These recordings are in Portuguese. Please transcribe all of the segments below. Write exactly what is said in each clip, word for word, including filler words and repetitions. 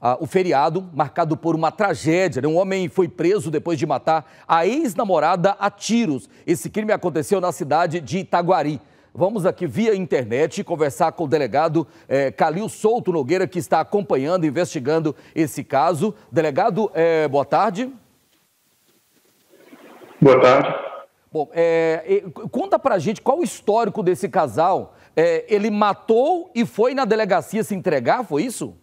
ah, o feriado marcado por uma tragédia, né? Um homem foi preso depois de matar a ex-namorada a tiros. Esse crime aconteceu na cidade de Itaguari. Vamos aqui via internet conversar com o delegado eh, Calil Souto Nogueira, que está acompanhando, investigando esse caso. Delegado, eh, boa tarde. Boa tarde. Bom, é, conta pra gente qual o histórico desse casal. É, ele matou e foi na delegacia se entregar, foi isso?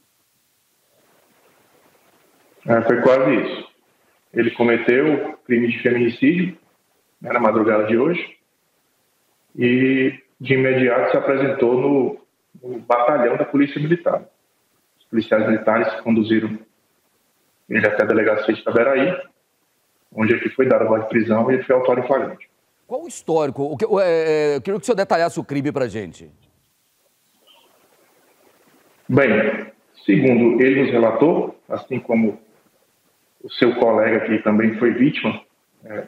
É, foi quase isso. Ele cometeu crime de feminicídio, né, na madrugada de hoje, e de imediato se apresentou no, no batalhão da Polícia Militar. Os policiais militares conduziram ele até a delegacia de Itaberaí, onde ele foi dado a voz de prisão e ele foi autuado em flagrante. Qual o histórico? O que, é, eu queria que o senhor detalhasse o crime pra gente. Bem, segundo ele nos relatou, assim como o seu colega que também foi vítima, é,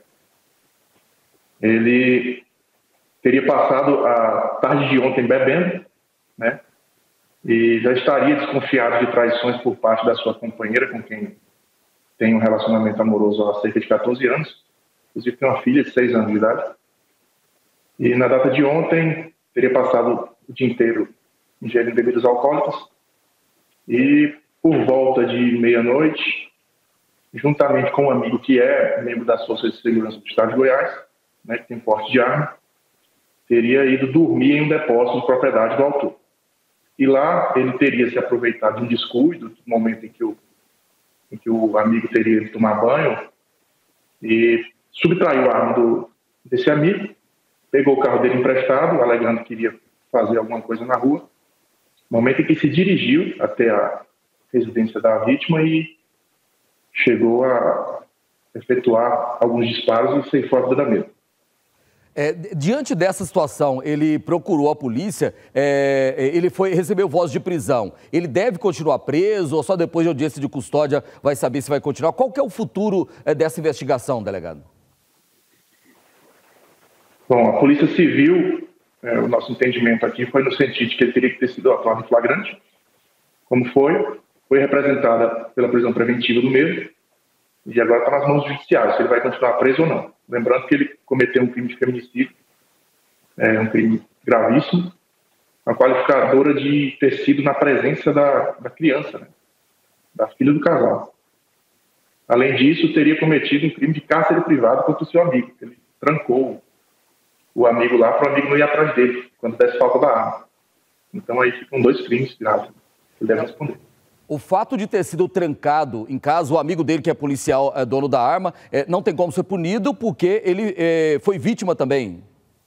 ele teria passado a tarde de ontem bebendo, né? E já estaria desconfiado de traições por parte da sua companheira, com quem tem um relacionamento amoroso há cerca de quatorze anos. Inclusive tem uma filha de seis anos de idade. E na data de ontem, teria passado o dia inteiro ingerindo bebidas alcoólicas. E por volta de meia-noite, juntamente com um amigo que é membro das Forças de Segurança do Estado de Goiás, né, que tem porte de arma, teria ido dormir em um depósito de propriedade do autor. E lá ele teria se aproveitado de um descuido, do momento em que o, em que o amigo teria ido tomar banho, e subtraiu a arma do, desse amigo, pegou o carro dele emprestado, alegando que iria fazer alguma coisa na rua, no momento em que se dirigiu até a residência da vítima e chegou a efetuar alguns disparos e ceifou a vida da mesma. É, diante dessa situação, ele procurou a polícia, é, ele foi, recebeu voz de prisão. Ele deve continuar preso ou só depois de audiência de custódia vai saber se vai continuar? Qual que é o futuro é, dessa investigação, delegado? Bom, a Polícia Civil, é, o nosso entendimento aqui foi no sentido de que ele teria que ter sido atuado em flagrante, como foi, foi representada pela prisão preventiva do mesmo, e agora está nas mãos judiciais, se ele vai continuar preso ou não. Lembrando que ele cometeu um crime de feminicídio, é um crime gravíssimo, a qualificadora de ter sido na presença da, da criança, né, da filha do casal. Além disso, teria cometido um crime de cárcere privado contra o seu amigo. Ele trancou o amigo lá para o amigo não ir atrás dele, quando desse falta da arma. Então aí ficam dois crimes graves que ele deve responder. O fato de ter sido trancado em casa, o amigo dele, que é policial, é dono da arma, é, não tem como ser punido porque ele é, foi vítima também?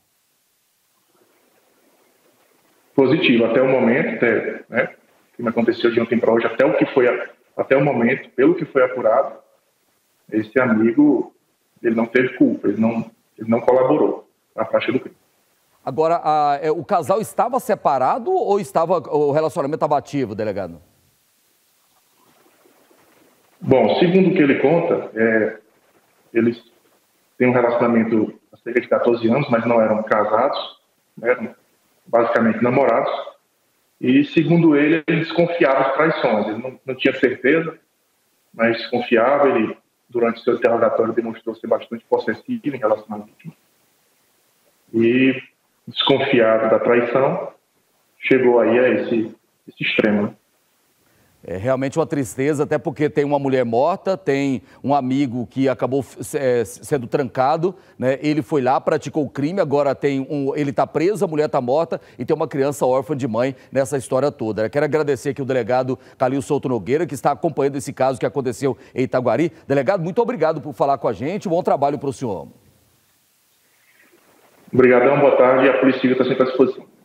Positivo. Até o momento, até, né, o que aconteceu de ontem para hoje, até o que foi, até o momento, pelo que foi apurado, esse amigo, ele não teve culpa, ele não, ele não colaborou na prática do crime. Agora, a, é, o casal estava separado ou estava, o relacionamento estava ativo, delegado? Bom, segundo o que ele conta, é, eles têm um relacionamento há cerca de quatorze anos, mas não eram casados, né, eram basicamente namorados. E, segundo ele, ele desconfiava de traições. Ele não, não tinha certeza, mas desconfiava. Ele, durante o seu interrogatório, demonstrou ser bastante possessivo em relação à vítima. E, desconfiado da traição, chegou aí a esse, esse extremo, né? É realmente uma tristeza, até porque tem uma mulher morta, tem um amigo que acabou é, sendo trancado, né? Ele foi lá, praticou o crime, agora tem um, ele está preso, a mulher está morta e tem uma criança órfã de mãe nessa história toda. Eu quero agradecer aqui o delegado Calil Souto Nogueira, que está acompanhando esse caso que aconteceu em Itaguari. Delegado, muito obrigado por falar com a gente, bom trabalho para o senhor. Obrigadão, boa tarde, e a Polícia Civil está sempre à disposição.